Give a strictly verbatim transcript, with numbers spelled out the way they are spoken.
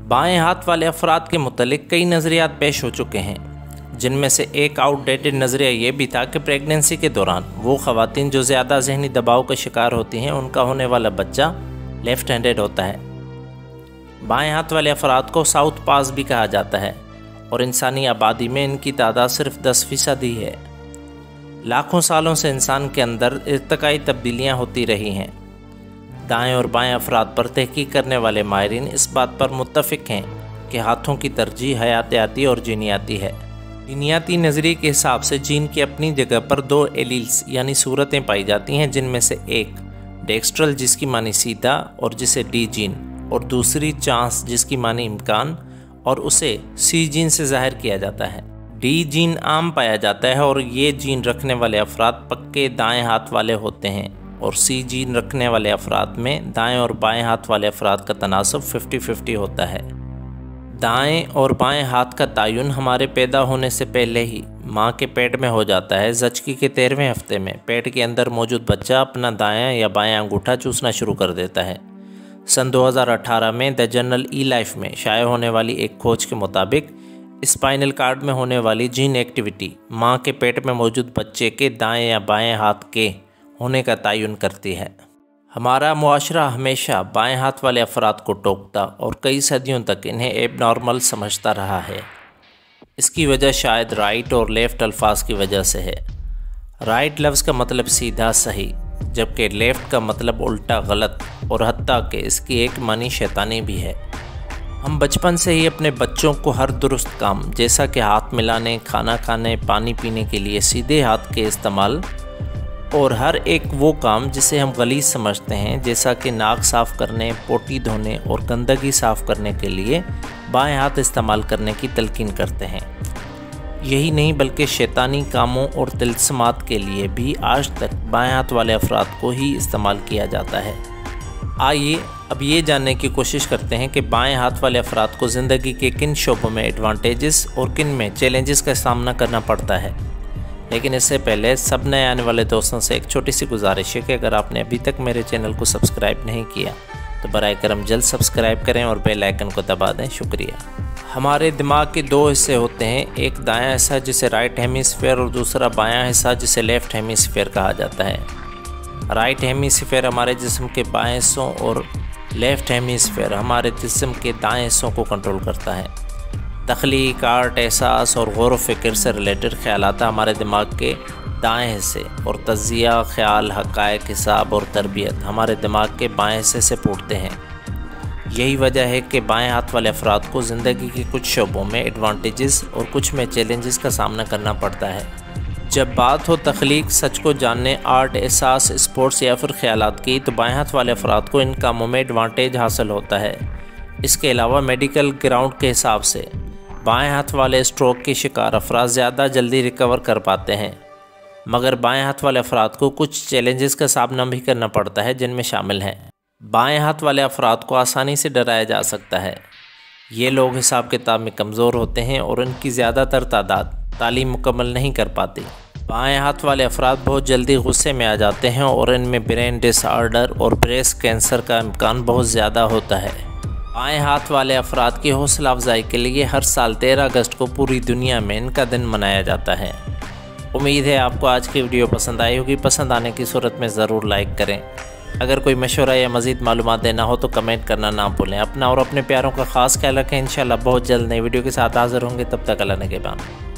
बाएं हाथ वाले अफराद के मुतल्लिक कई नज़रियात पेश हो चुके हैं, जिनमें से एक आउटडेटेड नज़रिया ये भी था कि प्रेगनेंसी के दौरान वो ख़वातीन जो ज़्यादा जहनी दबाव का शिकार होती हैं उनका होने वाला बच्चा लेफ़्ट हैंडेड होता है। बाएं हाथ वाले अफराद को साउथ पास भी कहा जाता है और इंसानी आबादी में इनकी तादाद सिर्फ दस फीसद ही है। लाखों सालों से इंसान के अंदर इर्तिकाई तब्दीलियाँ होती रही हैं। दाएं और बाएं अफराद पर तहकीक करने वाले माहिरीन इस बात पर मुत्तफ़िक हैं कि हाथों की तरजीह हयातियाती और जीनियाती है। जीनियाती नज़रिए के हिसाब से जीन की अपनी जगह पर दो एलील्स यानी सूरतें पाई जाती हैं, जिनमें से एक डेक्स्ट्रल जिसकी मानी सीधा और जिसे डी जीन, और दूसरी चांस जिसकी मानी इम्कान और उसे सी जीन से ज़ाहिर किया जाता है। डी जीन आम पाया जाता है और ये जीन रखने वाले अफराद पक्के दाएं हाथ वाले होते हैं, और सी जीन रखने वाले अफराद में दाएं और बाएं हाथ वाले अफराद का तनासब फिफ्टी फिफ्टी होता है। दाएं और बाएं हाथ का तयन हमारे पैदा होने से पहले ही माँ के पेट में हो जाता है। ज़चकी के तेरहवें हफ्ते में पेट के अंदर मौजूद बच्चा अपना दायां या बायां अंगूठा चूसना शुरू कर देता है। सन दो हज़ार अठारह में द जर्नल ई लाइफ में शाये होने वाली एक खोज के मुताबिक स्पाइनल कार्ड में होने वाली जीन एक्टिविटी माँ के पेट में मौजूद बच्चे के दाएं या बाएं हाथ के होने का तयन करती है। हमारा मुआशरा हमेशा बाएं हाथ वाले अफराद को टोकता और कई सदियों तक इन्हें एबनॉर्मल समझता रहा है। इसकी वजह शायद राइट और लेफ़्ट अल्फाज की वजह से है। राइट लफ्ज़ का मतलब सीधा सही, जबकि लेफ़्ट का मतलब उल्टा गलत, और हत्ता कि इसकी एक मानी शैतानी भी है। हम बचपन से ही अपने बच्चों को हर दुरुस्त काम जैसा कि हाथ मिलाने, खाना खाने, पानी पीने के लिए सीधे हाथ के इस्तेमाल, और हर एक वो काम जिसे हम गलीज़ समझते हैं जैसा कि नाक साफ़ करने, पोटी धोने और गंदगी साफ़ करने के लिए बाएं हाथ इस्तेमाल करने की तलकीन करते हैं। यही नहीं बल्कि शैतानी कामों और तिल्स्मात के लिए भी आज तक बाएं हाथ वाले अफराद को ही इस्तेमाल किया जाता है। आइए अब ये जानने की कोशिश करते हैं कि बाएं हाथ वाले अफराद को ज़िंदगी के किन शोबों में एडवांटेजेस और किन में चैलेंजेस का सामना करना पड़ता है। लेकिन इससे पहले सब नए आने वाले दोस्तों से एक छोटी सी गुजारिश है कि अगर आपने अभी तक मेरे चैनल को सब्सक्राइब नहीं किया तो बराए करम जल्द सब्सक्राइब करें और बेल आइकन को दबा दें। शुक्रिया। हमारे दिमाग के दो हिस्से होते हैं, एक दायां हिस्सा जिसे राइट हेमिस्फीयर और दूसरा बायां हिस्सा जिसे लेफ़्ट हेमिस्फीयर कहा जाता है। राइट हेमिस्फीयर हमारे जिस्म के बाएं हिस्सों और लेफ़्ट हेमिस्फीयर हमारे जिस्म के दाएं हिस्सों को कंट्रोल करता है। तख्लीक, आर्ट, एहसास और गौर व फिक्र से रिलेटेड ख्यालात हमारे दिमाग के दाएं हिस्से, और तज़िया, ख्याल, हक़ाइक़, हिसाब और तरबियत हमारे दिमाग के बाएं हिस्से से फूटते हैं। यही वजह है कि बाएं हाथ वाले अफराद को ज़िंदगी के कुछ शोबों में एडवांटेजेस और कुछ में चैलेंजेस का सामना करना पड़ता है। जब बात हो तख्लीक, सच को जानने, आर्ट, एहसास, स्पोर्ट्स या फिर ख्यालात की, तो बाएं हाथ वाले अफराद को इन कामों में एडवांटेज हासिल होता है। इसके अलावा मेडिकल ग्राउंड के हिसाब से बाएं हाथ वाले स्ट्रोक के शिकार अफराद ज़्यादा जल्दी रिकवर कर पाते हैं, मगर बाएं हाथ वाले अफराद को कुछ चैलेंजेस का सामना भी करना पड़ता है, जिनमें शामिल हैं बाएं हाथ वाले अफराद को आसानी से डराया जा सकता है। ये लोग हिसाब किताब में कमज़ोर होते हैं और उनकी ज़्यादातर तादाद तालीम मुकम्मल नहीं कर पाती। बाएं हाथ वाले अफराद बहुत जल्दी गुस्से में आ जाते हैं और इनमें ब्रेन डिसऑर्डर और ब्रेस्ट कैंसर का इम्कान बहुत ज़्यादा होता है। बाएं हाथ वाले अफराद की हौसला अफजाई के लिए हर साल तेरह अगस्त को पूरी दुनिया में इनका दिन मनाया जाता है। उम्मीद है आपको आज की वीडियो पसंद आई होगी। पसंद आने की सूरत में ज़रूर लाइक करें। अगर कोई मशवरा या मज़ीद मालूमात देना हो तो कमेंट करना ना भूलें। अपना और अपने प्यारों का ख़ास ख्याल रखें। इंशाल्लाह बहुत जल्द नई वीडियो के साथ हाज़िर होंगे। तब तक अल्लाह निगहबान।